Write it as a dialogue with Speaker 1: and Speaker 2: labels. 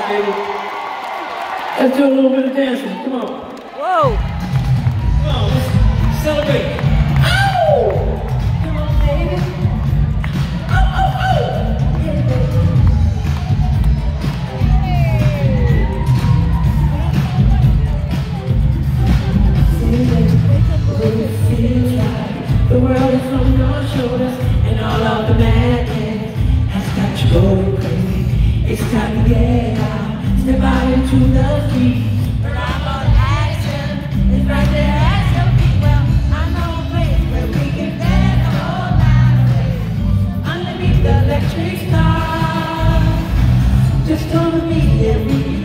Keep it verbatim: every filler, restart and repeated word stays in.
Speaker 1: baby. Let's do a little bit of dancing. Come on.
Speaker 2: Whoa.
Speaker 1: Come on, let's celebrate. Oh! Come on, baby. Oh, oh, oh! Yeah, baby. The world is on your shoulders, and all of the madness has got you going crazy. It's time to get out, step out into the street. But I'm on action, it's right there at your feet. Well, I know a place where we can dance all night away, underneath the electric stars. Just come with me and we